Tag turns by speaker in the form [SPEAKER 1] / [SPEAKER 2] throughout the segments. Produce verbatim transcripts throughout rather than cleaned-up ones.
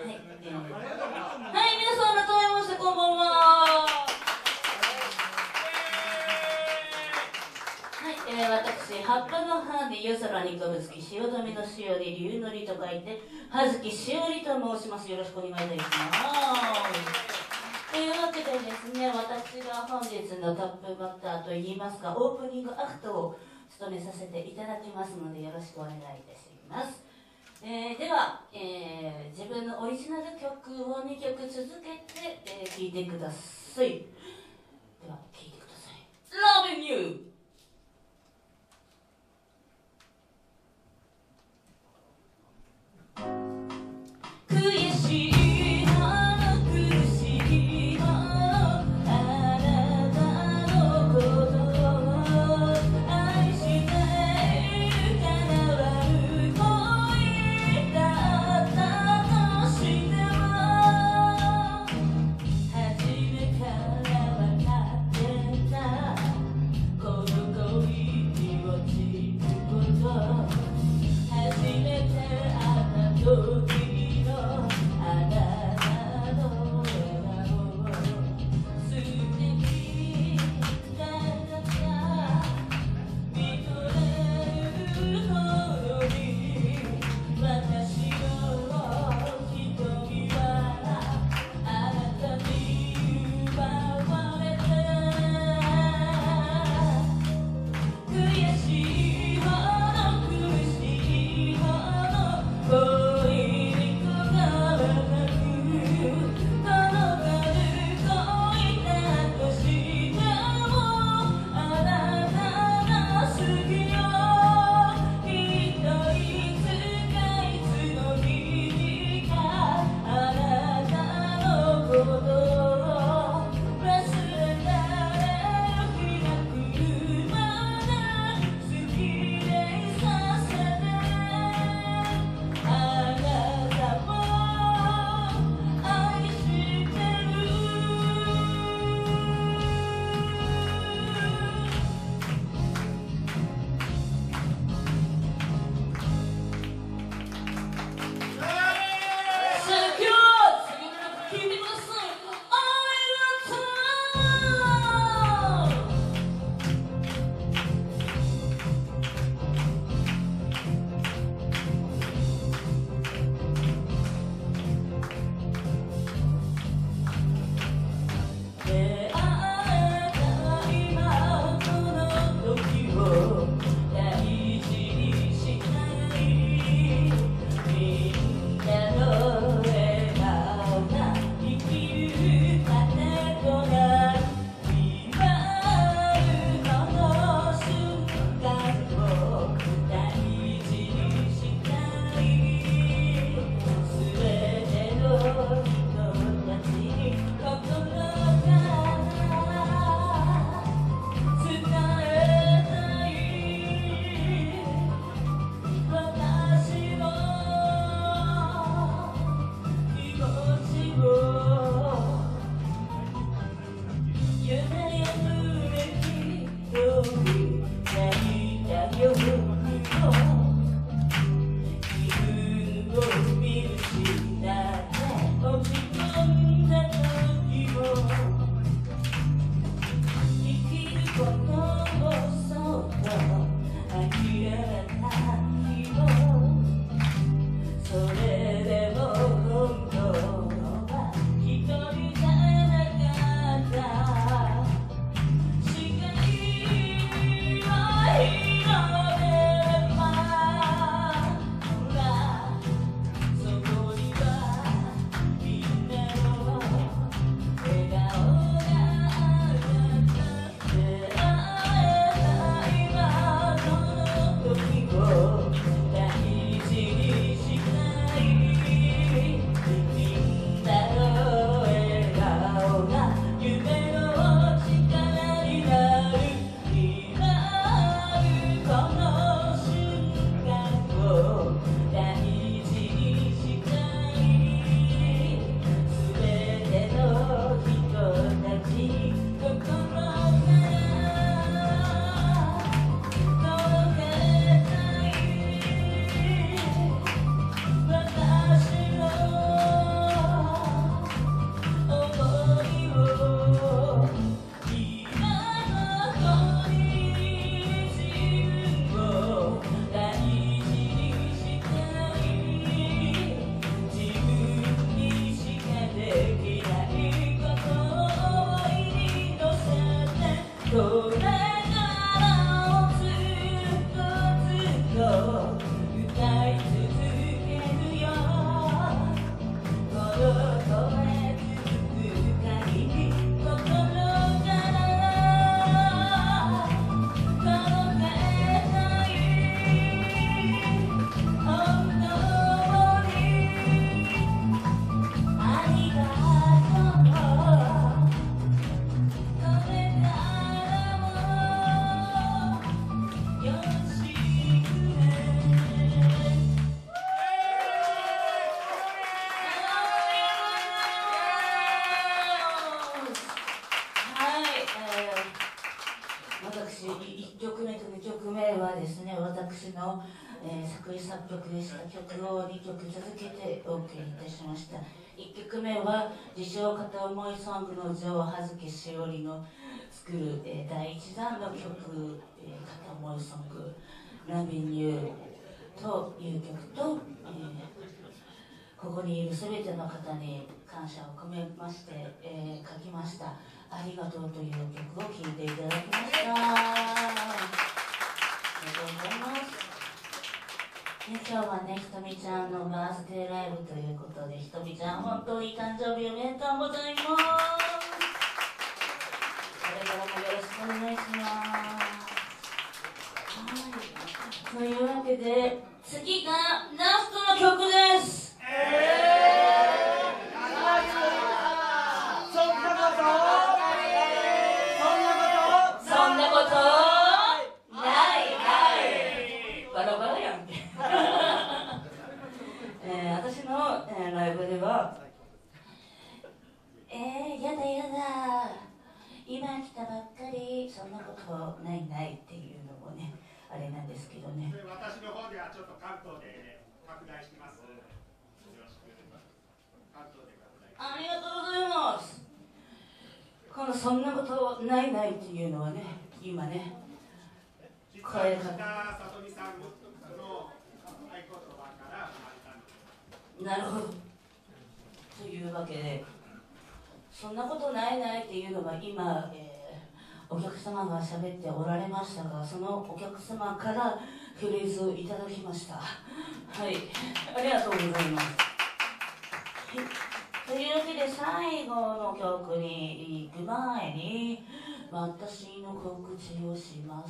[SPEAKER 1] えー、はい、皆さん改めましてこんばんは。はい、えー、私葉っぱの葉で夜空に飛ぶ月、汐留の潮で龍のりと書いて葉月しおりと申します。よろしくお願いいたします。というわけでですね、私が本日のトップバッターといいますかオープニングアクトを務めさせていただきますのでよろしくお願いいたします。えー、では、えー、自分のオリジナル曲をにきょく続けて聴、えー、いてください。では聴いてください。 Loving You。悔しいの苦しいのあなたのことを愛しているから悪い恋だったとしても初めから分かってたこの目はですね、私の、えー、作詞作曲した曲をにきょく続けてお送りいたしました。いっきょくめは自称片思いソングの女王葉月しおりの作る、えー、だいいちだんの曲、えー、片思いソング「Loving You」という曲と、えー、ここにいるすべての方に感謝を込めまして、えー、書きました「ありがとう」という曲を聴いていただきました。ありがとうございます。今日はね、ひとみちゃんのバースデーライブということで、ひとみちゃん本当に誕生日おめでとうございます。これからもよろしくお願いします。はい、というわけで次がラストの曲です。えー、そんなことそんなことないないバラバラやんけえー、私の、えー、ライブではえー、やだやだ今来たばっかりそんなことないないっていうのもねあれなんですけどね、
[SPEAKER 2] 私の方ではちょっと関東で拡大してます。よろしく関東で拡大。
[SPEAKER 1] ありがとうございます。このそんなことないないっていうのはね、今ね
[SPEAKER 2] 声がさとみさんの合言葉から生まれたんです。
[SPEAKER 1] なるほど。というわけで、そんなことないないっていうのが今、えー、お客様が喋っておられましたが、そのお客様からフレーズをいただきました。はい、ありがとうございます。というわけで最後の曲に行く前に私の告知をします。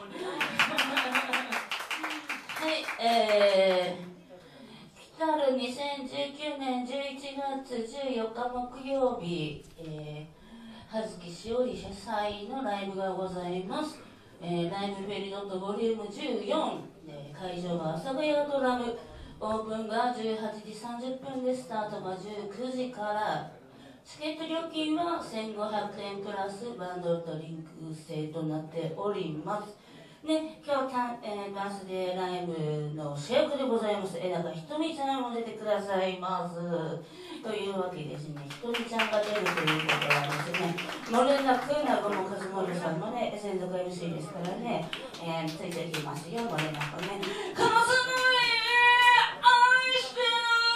[SPEAKER 1] はい、えー来るにせんじゅうきゅうねんじゅういちがつじゅうよっか木曜日、えー、葉月しおり主催のライブがございます。えー、ライブペリドットボリュームじゅうよん、えー、会場は阿佐ヶ谷ドラム、オープンがじゅうはちじさんじゅっぷんでスタートがじゅうくじから。チケット料金はせんごひゃくえんプラスバンドドリンク制となっております。ね、今日た、えー、バースデーライブの主役でございます枝川ひとみちゃんも出てくださいます。というわけですね、ひとみちゃんが出るということはですね、もれなく南雲和則さんのね、専属 エムシー ですからね、えー、ついてきますよ、もれなくね。かまさない愛してる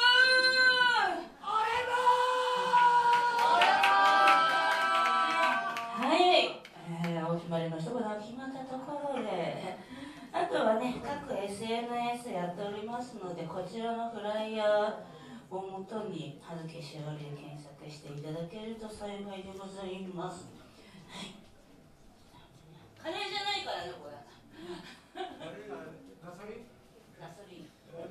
[SPEAKER 1] はい、えー、お決まりの人が決まったところで、あとはね、各 エスエヌエス やっておりますので、こちらのフライヤーをもとに葉月しおりで検索していただけると幸いでございます。はい、カレーじゃないからね、これ。ガソリンガソリン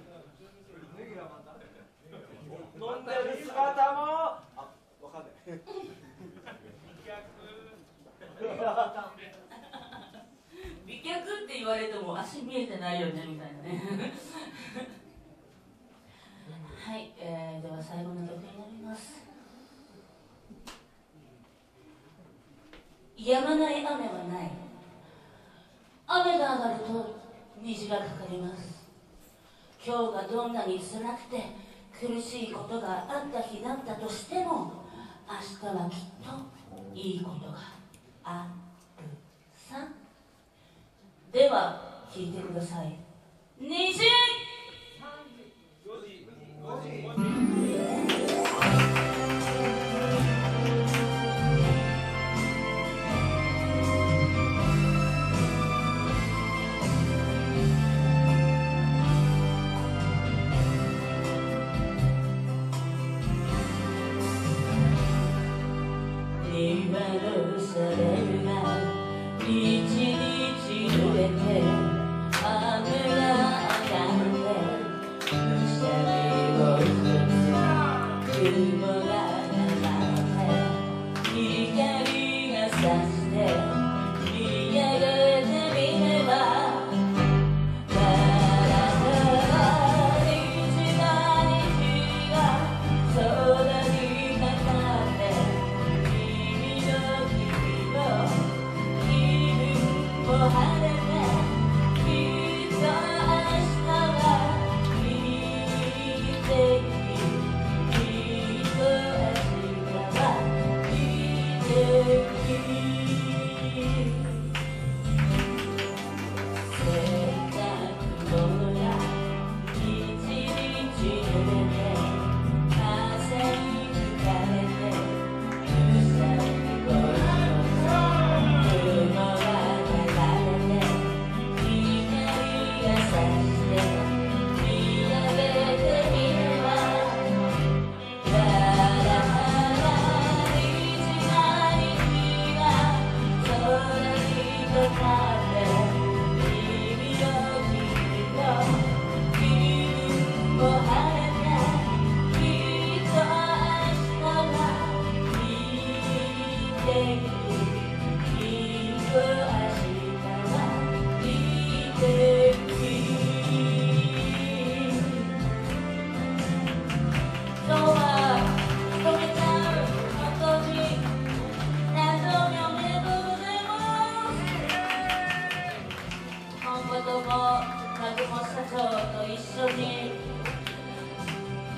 [SPEAKER 3] 飲んでる姿もあ、わかんない
[SPEAKER 1] 美脚って言われても足見えてないよねみたいなねはい、えー、では最後の曲になります。止まない雨はない。雨が上がると虹がかかります。今日がどんなに辛くて苦しいことがあった日だったとしても、明日はきっといいことがあるさ。では聴いてください。虹今のシャベルが一日濡れて雨が上がってくしゃみを一つ雲が流れて光が差して見上げてみれば晴れて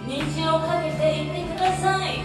[SPEAKER 1] 虹をかけていってください。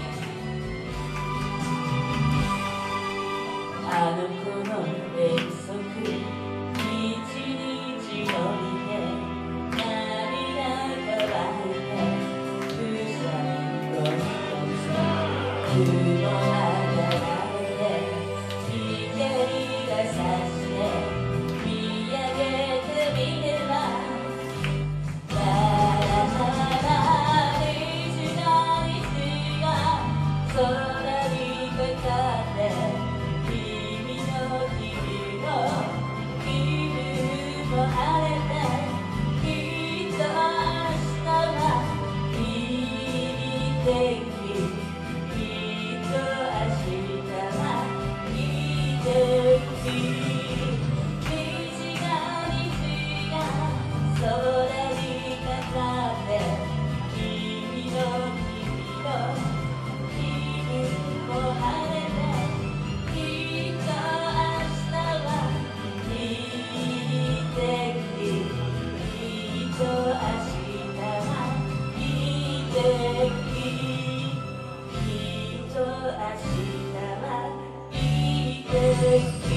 [SPEAKER 1] あの子の遠足一日のりで涙が湧いてくしゃみをひとつ雲が流れて光が差して見上げてみればララララ虹が虹が空にかかって君の君の気分も晴れてきっと明日はいい天気きっと明日はいい天気虹が虹が空にかかって君の君の気分も晴れてきっと明日はいい天気きっと明日はいい天気きっと明日はいい天気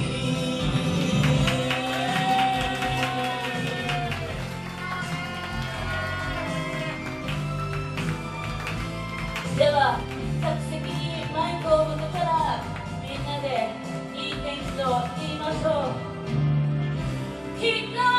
[SPEAKER 1] では客席にマイクを向けたらみんなでいい天気と言いましょう。きっと